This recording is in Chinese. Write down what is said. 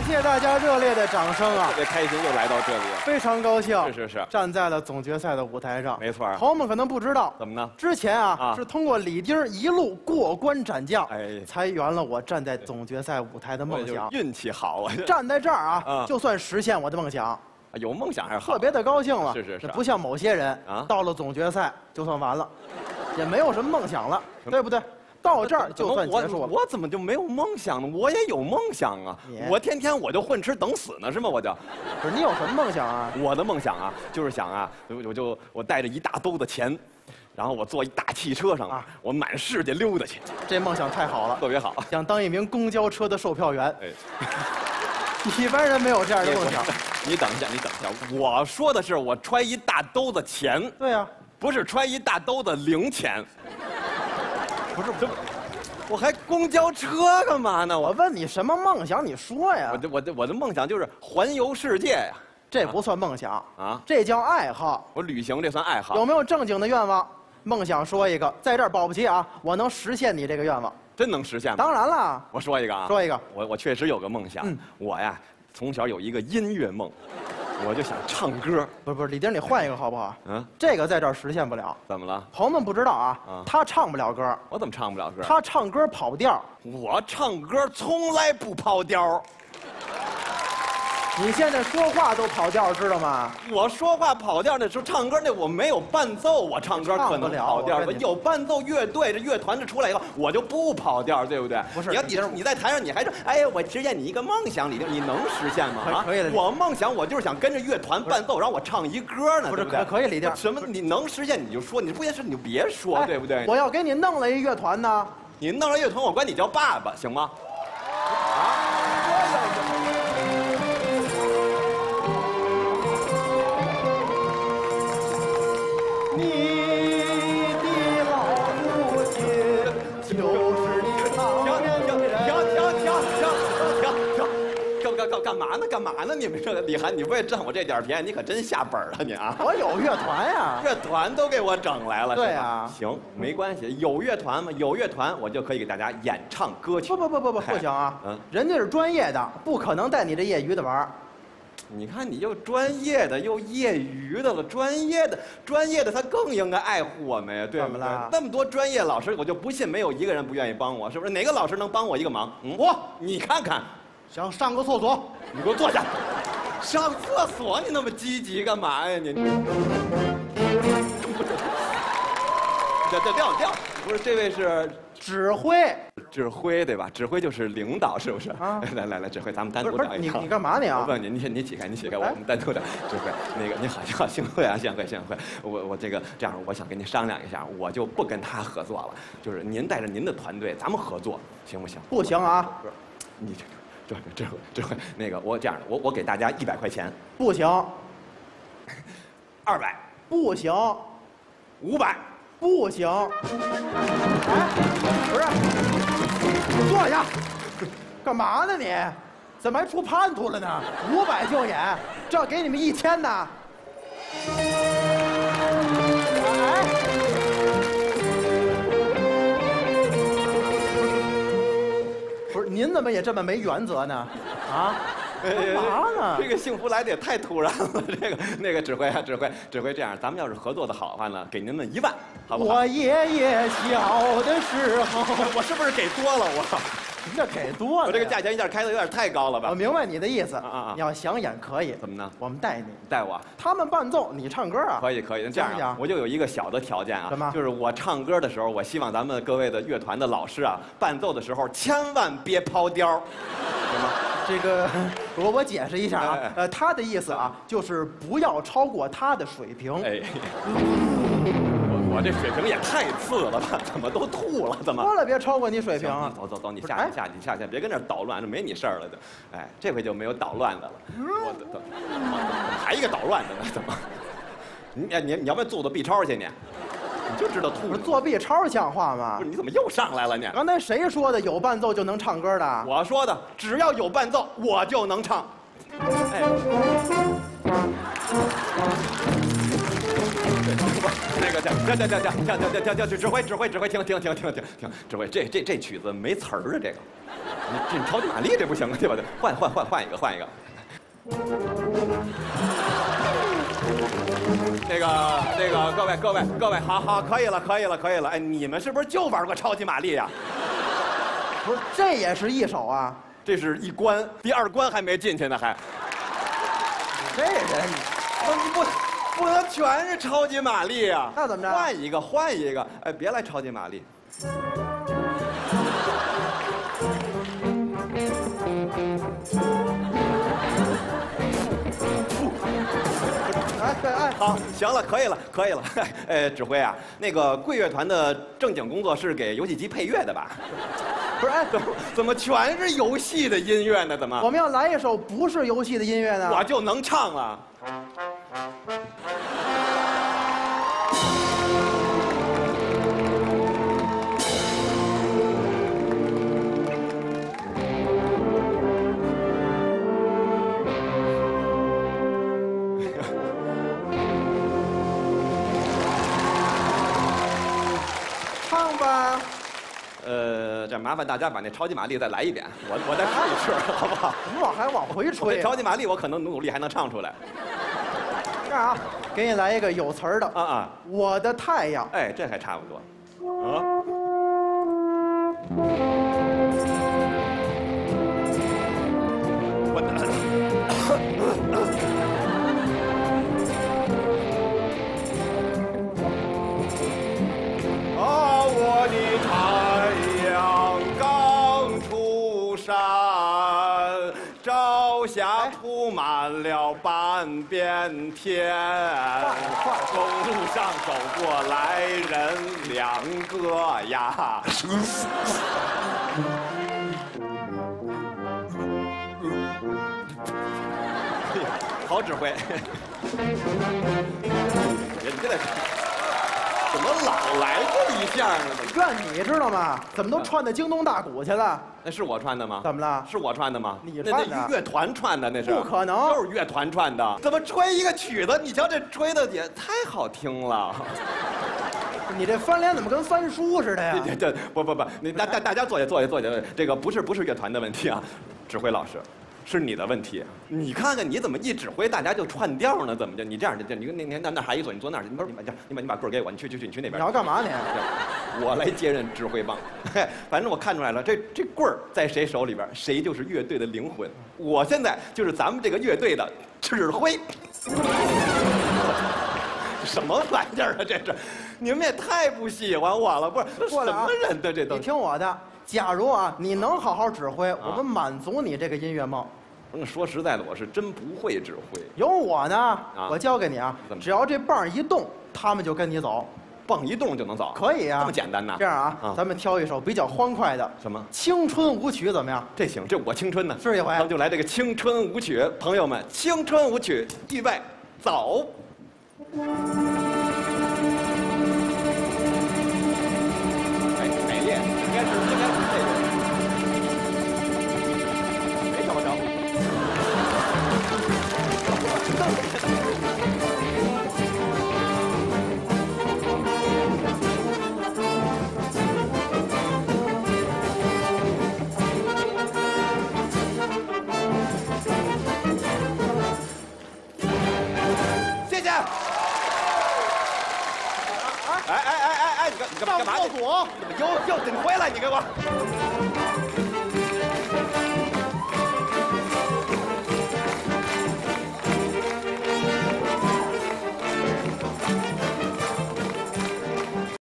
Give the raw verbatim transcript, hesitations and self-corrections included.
谢大家热烈的掌声啊！ 特别开心又来到这里了， 非常高兴， 是是是， 站在了总决赛的舞台上。 没错， 朋友们可能不知道， 怎么呢？ 之前啊， 啊是通过李丁一路过关斩将， 哎， 才圆了我站在总决赛舞台的梦想。 运气好啊！ 站在这儿啊， 啊就算实现我的梦想。 有梦想还是好， 特别的高兴了。 是是是， 不像某些人啊， 到了总决赛就算完了，也没有什么梦想了，对不对？到这儿就算结束了。 我怎么就没有梦想呢？我也有梦想啊！我天天我就混吃等死呢，是吗？我就， 不是你有什么梦想啊？ 我的梦想啊，就是想啊，我我就我带着一大兜子钱，然后我坐一大汽车上啊，我满世界溜达去。 这梦想太好了， 特别好， 想当一名公交车的售票员。 哎， 一般人没有这样的梦想。 你等一下，你等一下，我说的是我揣一大兜子钱。 对呀、啊， 不是揣一大兜子零钱。不是，这我还公交车干嘛呢？ 我问你什么梦想，你说呀。 我的我的我的梦想就是环游世界呀。 这不算梦想啊， 这叫爱好。 我旅行这算爱好。 有没有正经的愿望？梦想说一个，在这儿保不齐啊，我能实现你这个愿望。 真能实现吗？ 当然了。 我说一个啊， 说一个。 我我确实有个梦想，嗯、我呀从小有一个音乐梦。我就想唱歌， 不是不是，李丁，你换一个好不好？ 嗯， 这个在这儿实现不了。 怎么了？ 朋友们不知道啊， 啊他唱不了歌。 我怎么唱不了歌？ 他唱歌跑调。 我唱歌从来不跑调。 你现在说话都跑调，知道吗？ 我说话跑调那时候唱歌那我没有伴奏，我唱歌可能跑调。我有伴奏乐队，这乐团这出来以后，我就不跑调，对不对？ 不是， 你要你你在台上你还说，哎呀，我实现你一个梦想，李丁，你能实现吗？ 啊，可以了。 我梦想我就是想跟着乐团伴奏，然后我唱一歌呢， 不是可可以，李丁。 什么你能实现你就说，你不现实你就别说，对不对？ 我要给你弄了一乐团呢， 你弄了乐团，我管你叫爸爸，行吗？啊？干嘛呢？干嘛呢？你们这李涵，你为了占我这点便宜，你可真下本了你啊！ 我有乐团呀， 乐团都给我整来了。 对呀， 行，没关系，有乐团嘛，有乐团我就可以给大家演唱歌曲。 不不不不不，不行啊！嗯，人家是专业的，不可能带你这业余的玩。 你看，你又专业的又业余的了，专业的专业的他更应该爱护我们呀，对不对？那么多专业老师，我就不信没有一个人不愿意帮我，是不是？哪个老师能帮我一个忙？嗯，我你看看。 想上个厕所， 你给我坐下。上厕所你那么积极干嘛呀你？掉掉掉掉！不是，这位是指挥， 指挥对吧？指挥就是领导，是不是？啊！来来来，指挥，咱们单独聊一趟。你你干嘛你啊？ 我问你，你你起开，你起开，我们单独的指挥。那个你好，你好，幸会啊，幸会幸会。我我这个这样，我想跟您商量一下，我就不跟他合作了，就是您带着您的团队，咱们合作，行不行？ 不行啊！ 不是，你这个。这这回这回那个我这样的，我我给大家一百块钱， 不行， 二百， 不行， 五百， 不行。哎，不是，坐下，干嘛呢你？怎么还出叛徒了呢？五百就演，这要给你们一千呢。哎。不是，您怎么也这么没原则呢？啊，干嘛呢？ 这个幸福来的也太突然了。这个那个指挥啊，指挥指挥，这样，咱们要是合作的好的话呢，给您们一万，好不好？ 我爷爷小的时候， 我是不是给多了？我。 什么叫给多了？ 我这个价钱一下开的有点太高了吧？ 我明白你的意思啊啊！ 你要想演可以， 怎么呢？ 我们带你， 带我， 他们伴奏，你唱歌啊？ 可以可以，这样啊，我就有一个小的条件啊， 什么？ 就是我唱歌的时候，我希望咱们各位的乐团的老师啊，伴奏的时候千万别抛调，行吗？ 这个我我解释一下啊，呃，他的意思啊，就是不要超过他的水平。哎。 我这水平也太次了吧？怎么都吐了？怎么？ 说了别超过你水平。 走走走，你下去下去下去，别跟这捣乱，这没你事儿了就。哎，这回就没有捣乱的了。我怎么还一个捣乱的呢？怎么？你你你要不要做做 B 超去你？你就知道吐。 做 B 超像话吗？ 不是，你怎么又上来了你？ 刚才谁说的有伴奏就能唱歌的？ 我说的，只要有伴奏我就能唱。哎。 不是那个，停停停停停停停停，指挥指挥指挥，停停停停停停，指挥，这这这曲子没词儿啊，这个，你这超级玛丽这不行啊，对吧？换换换换一个，换一个。那个那个，各位各位各位，好好，可以了可以了可以了。哎，你们是不是就玩过超级玛丽呀？ 不是，这也是一首啊。 这是一关，第二关还没进去呢，还。 这人， 不不不能全是超级玛丽呀。 那怎么着？ 换一个换一个，哎，别来超级玛丽。 哎对哎， 好，行了，可以了，可以了。呃，指挥啊，那个贵乐团的正经工作是给游戏机配乐的吧？ 不是，哎， 怎么怎么全是游戏的音乐呢？怎么？ 我们要来一首不是游戏的音乐呢？ 我就能唱了。 唱吧。 呃，这麻烦大家把那超级玛丽再来一遍，我我再试一试，好不好？ 你往还往回我吹、 这超级玛丽，我可能努努力还能唱出来。 这样啊，给你来一个有词儿的啊啊！ 我的太阳。 哎，这还差不多。啊。我的。啊，我的太阳刚出山，朝霞铺满了半边天。公路上走过来人两个呀。好指挥。你这怎么老来这一下呢？ 怨你知道吗？怎么都串到京东大鼓去了？ 那是我串的吗？ 怎么了？ 是我串的吗？ 你串的？ 那乐团串的那是？ 不可能， 都是乐团串的。怎么吹一个曲子？你瞧这吹的也太好听了。 你这翻脸怎么跟翻书似的呀？ 这这不不不，你大大大家坐下坐下坐下，这个不是不是乐团的问题啊，指挥老师。是你的问题，你看看你怎么一指挥大家就串调呢？怎么就你这样的？你跟那那那那还一坐，你坐那儿，你把你把你把你把棍儿给我，你去去去你去那边。 你要干嘛你？ 我来接任指挥棒，反正我看出来了，这这棍儿在谁手里边，谁就是乐队的灵魂。我现在就是咱们这个乐队的指挥。什么玩意儿啊？这是，你们也太不喜欢我了，不是？这什么人的这都？ 你听我的。假如啊，你能好好指挥，我们满足你这个音乐梦。 那说实在的，我是真不会指挥。 有我呢，啊、我教给你啊，只要这棒一动，他们就跟你走。 棒一动就能走？ 可以啊， 这么简单呢？ 这样啊，啊咱们挑一首比较欢快的， 什么青春舞曲怎么样？ 这行，这我青春呢。 是一回， 咱们就来这个青春舞曲，朋友们，青春舞曲，预备，走。应该是应该是这个，没找着。谢谢。哎哎哎哎哎，你干你干嘛干嘛？ 上厕所， 又又怎么回来？你给我。